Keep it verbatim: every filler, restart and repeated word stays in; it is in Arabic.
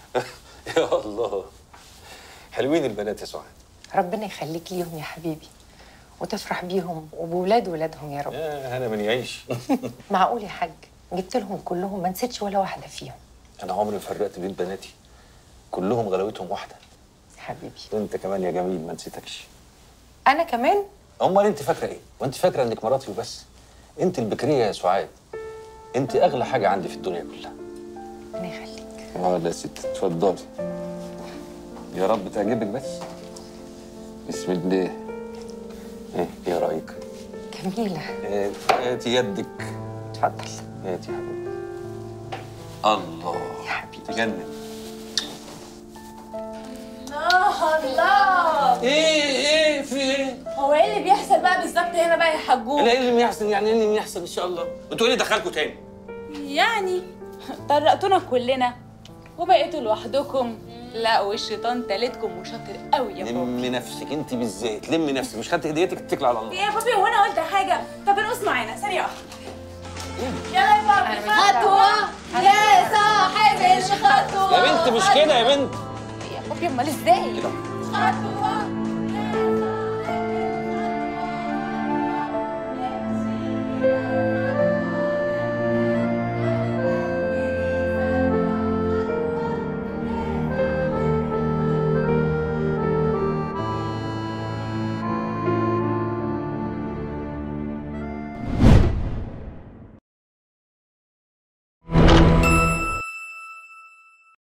يا الله، حلوين البنات يا سعاد. ربنا يخليك ليهم يا حبيبي، وتفرح بيهم وبولاد ولادهم يا رب. يا هنا من يعيش. معقول يا حاج جبت لهم كلهم ما نسيتش ولا واحده فيهم؟ انا عمري ما فرقت بين بناتي، كلهم غلاوتهم واحده. يا حبيبي وانت كمان يا جميل ما نسيتكش. انا كمان؟ امال انت فاكره ايه؟ وانت فاكره انك مراتي وبس؟ انت البكريه يا سعاد، انت اغلى حاجه عندي في الدنيا كلها. ربنا يخليك. اه يا ست اتفضلي، يا رب تعجبك بس. بسم الله. ايه ايه رايك؟ جميله. إيه، هاتي يدك. اتفضل. هاتي يا حبيبي. الله يا حبيبي تجنن. الله الله، ايه ايه في ايه؟ هو ايه اللي بيحصل بقى بالظبط هنا بقى يا حجوج؟ لا، ايه اللي بيحصل؟ يعني ايه اللي بيحصل ان شاء الله؟ انتوا ايه اللي دخلكوا تاني؟ يعني طرقتونا كلنا وبقيتوا لوحدكم. لا والشيطان تالتكم وشاطر قوي يا بابي. لمي نفسك انت بالذات، لمي نفسك، مش خدت هديتك اتكل على الله. ايه يا بابي، هو انا قلت حاجه؟ طب ارقص معانا ثانيه واحده. يلا يا بابي خطوه يا صاحب الخطوه. يا بنت مش كده يا بنت. يا بابي امال ازاي؟ خطوه